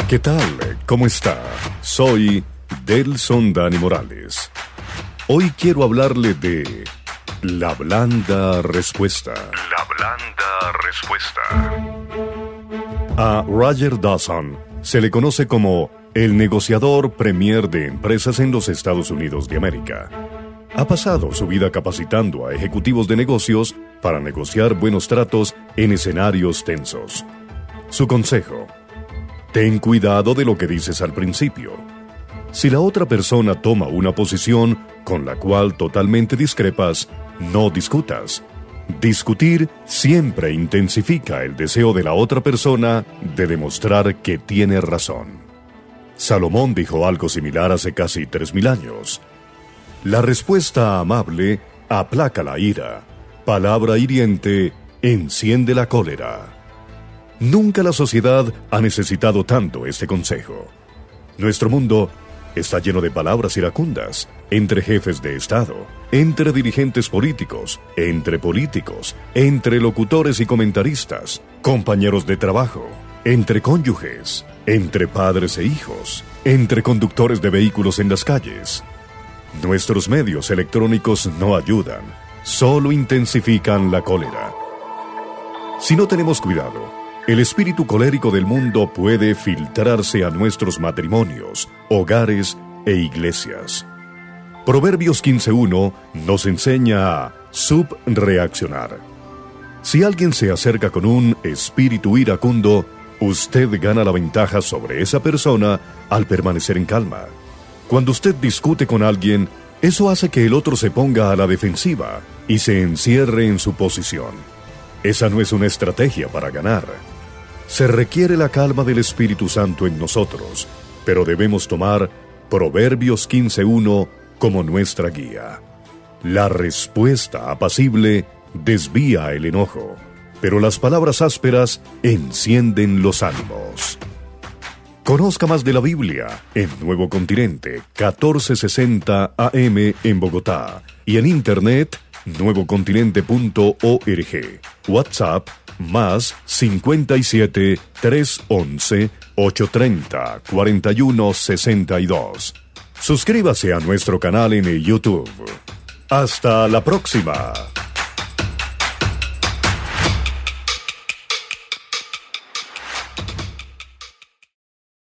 ¿Qué tal? ¿Cómo está? Soy Delson Dani Morales. Hoy quiero hablarle de la blanda respuesta. La blanda respuesta. A Roger Dawson se le conoce como el negociador premier de empresas en los Estados Unidos de América. Ha pasado su vida capacitando a ejecutivos de negocios para negociar buenos tratos en escenarios tensos. Su consejo: ten cuidado de lo que dices al principio. Si la otra persona toma una posición con la cual totalmente discrepas, no discutas. Discutir siempre intensifica el deseo de la otra persona de demostrar que tiene razón. Salomón dijo algo similar hace casi 3000 años. La respuesta amable aplaca la ira. Palabra hiriente enciende la cólera. Nunca la sociedad ha necesitado tanto este consejo. Nuestro mundo está lleno de palabras iracundas, entre jefes de Estado, entre dirigentes políticos, entre locutores y comentaristas, compañeros de trabajo, entre cónyuges, entre padres e hijos, entre conductores de vehículos en las calles. Nuestros medios electrónicos no ayudan, solo intensifican la cólera. Si no tenemos cuidado, el espíritu colérico del mundo puede filtrarse a nuestros matrimonios, hogares e iglesias. Proverbios 15:1 nos enseña a subreaccionar. Si alguien se acerca con un espíritu iracundo, usted gana la ventaja sobre esa persona al permanecer en calma. Cuando usted discute con alguien, eso hace que el otro se ponga a la defensiva y se encierre en su posición. Esa no es una estrategia para ganar. Se requiere la calma del Espíritu Santo en nosotros, pero debemos tomar Proverbios 15:1 como nuestra guía. La respuesta apacible desvía el enojo, pero las palabras ásperas encienden los ánimos. Conozca más de la Biblia en Nuevo Continente, 1460 AM en Bogotá, y en internet nuevocontinente.org. WhatsApp más 57 311 830 4162. Suscríbase a nuestro canal en YouTube. Hasta la próxima.